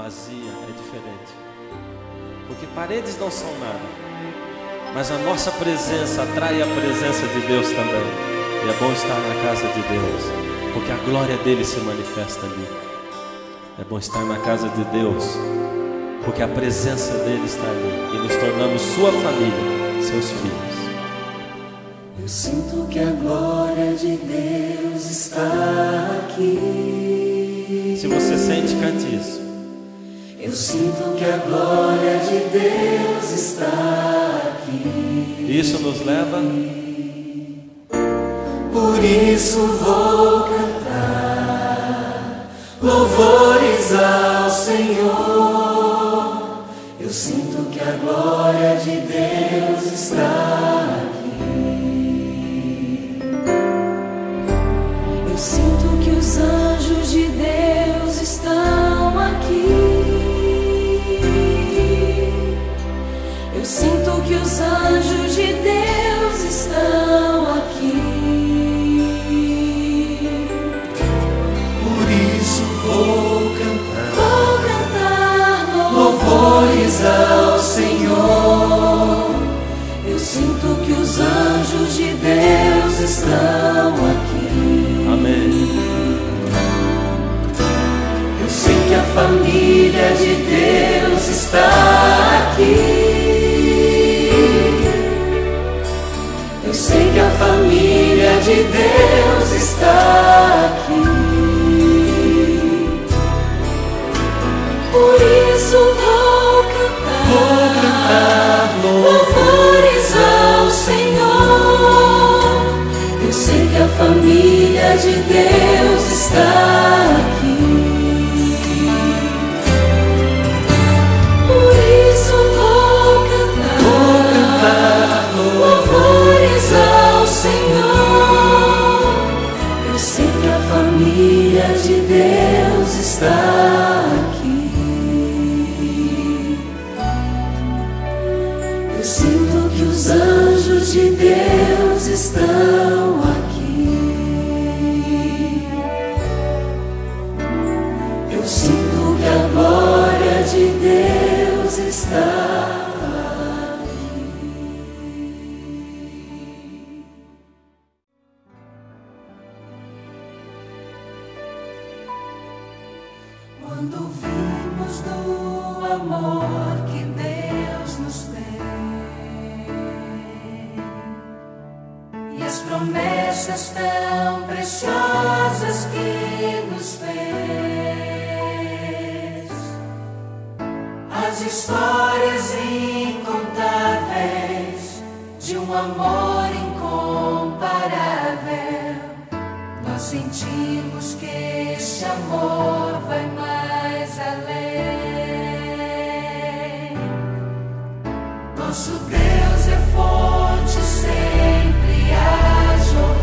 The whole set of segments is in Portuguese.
vazia é diferente. Porque paredes não são nada, mas a nossa presença atrai a presença de Deus também. E é bom estar na casa de Deus, porque a glória dele se manifesta ali. É bom estar na casa de Deus, porque a presença dele está ali, e nos tornamos sua família, seus filhos. Eu sinto que a glória de Deus está aqui. Se você sente, cante isso. Eu sinto que a glória de Deus está aqui. Isso nos leva. Por isso vou cantar louvores ao Senhor. Eu sinto que a glória de Deus está aqui. Eu sinto que os anjos de Deus estão aqui. Eu sinto que os anjos de Deus estão aqui. Por isso vou cantar louvores ao Senhor. Eu sinto que os anjos de Deus estão aqui. Amém. Eu sei que a família de Deus está aqui. Eu sei que a família de Deus está aqui. Por isso vou cantar louvores ao Senhor. Eu sei que a família de Deus está aqui. Por isso vou cantar louvores ao Senhor. Eu sei que a família de Deus está aqui. Eu sinto que os anjos de Deus estão aqui. Eu sinto que a glória de Deus está aqui. Quando ouvimos do amor que Deus nos tem e as promessas tão preciosas que nos fez, as histórias incontáveis de um amor incomparável, nós sentimos que este amor vai mais além. Nosso Deus é fonte sempre a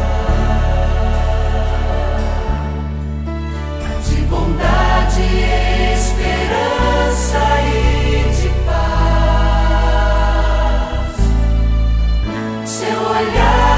jorrar de bondade, esperança e de paz. Seu olhar